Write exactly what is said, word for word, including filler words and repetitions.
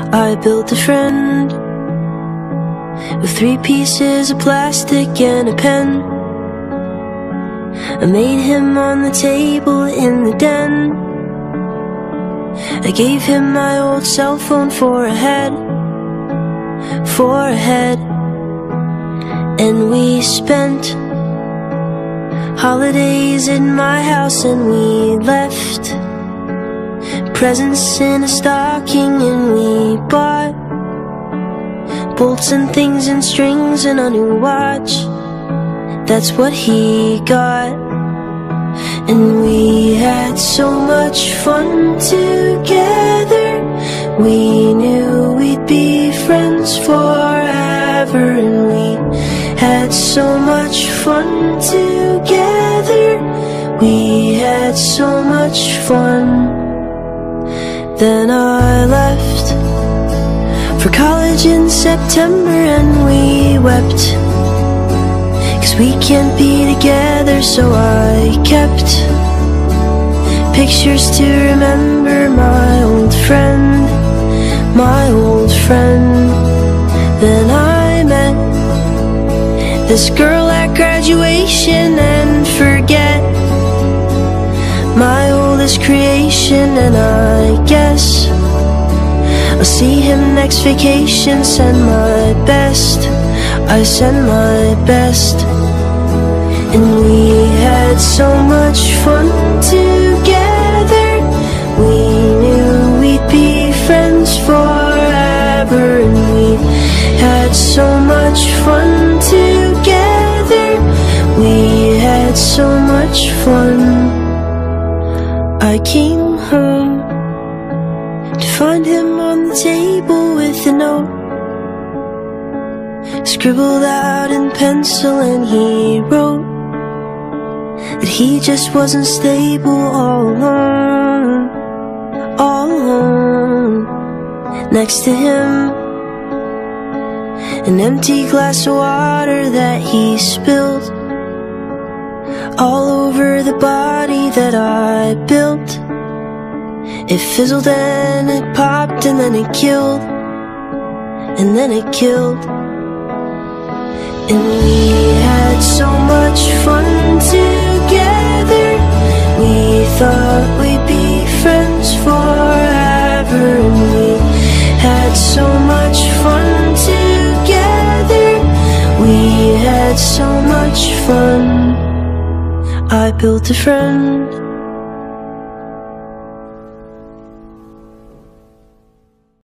I built a friend with three pieces of plastic and a pen. I made him on the table in the den. I gave him my old cell phone for a head, for a head. And we spent holidays in my house, and we left presents in a stocking, and we bought bolts and things and strings and a new watch. That's what he got. And we had so much fun together. We knew we'd be friends forever. And we had so much fun together. We had so much fun. Then I left for college in September, and we wept, 'cause we can't be together. So I kept pictures to remember my old friend, my old friend. Then I met this girl at graduation, and forget my oldest creation. And I guess I'll see him next vacation. Send my best, I send my best. And we had so much fun together. We knew we'd be friends forever. And we had so much fun together. We had so much fun. I came home to find him on the table with a note scribbled out in pencil, and he wrote that he just wasn't stable all alone, all alone. Next to him, an empty glass of water that he spilled all over the body that I built. It fizzled and it popped, and then it killed, and then it killed. And we had so much fun together. We thought we'd be friends forever. And we had so much fun together. We had so much fun. I built a friend